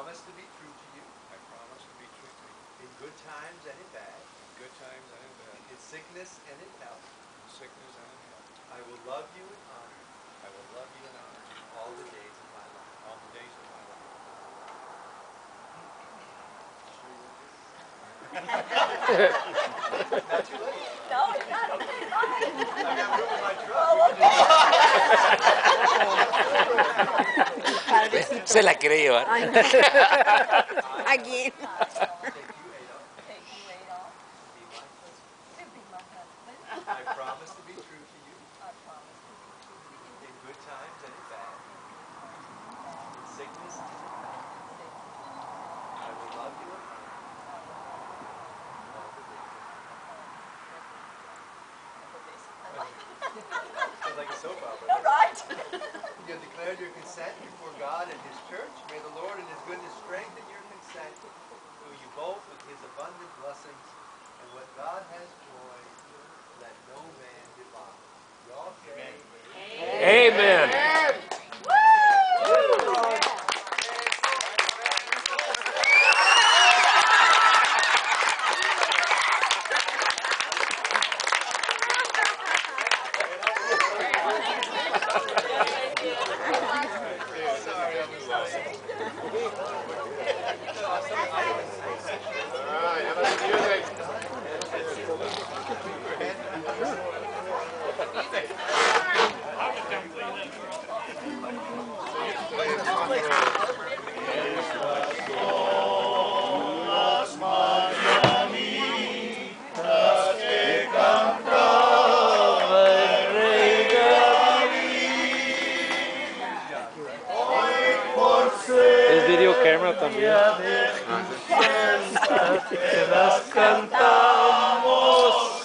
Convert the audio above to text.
promise to be true to you. I promise to be true to you. In good times and in bad. In good times and in bad. In sickness and in health. In sickness and in health. I will love you and honor you. I will love you and honor you. All the days of my life. All the days of my life. Not too late. No, it's not. Okay, fine. I'm not moving my truck. Se la quiere llevar. Again. Take you, Adolf, Take you, Adolf, to be my husband. to be my husband. I promise to be true to you. I promise to be true to you. In good times and in bad. In sickness and in health. I will love you and honor you. All the days of my life. Sounds like a soap opera. All right. You have declared your consent before God and His church. May the Lord in His goodness strengthen your consent, who you both with His abundant blessings, and what God has joined, let no man divide. You all say, Amen. Es video camera también. Las cantamos.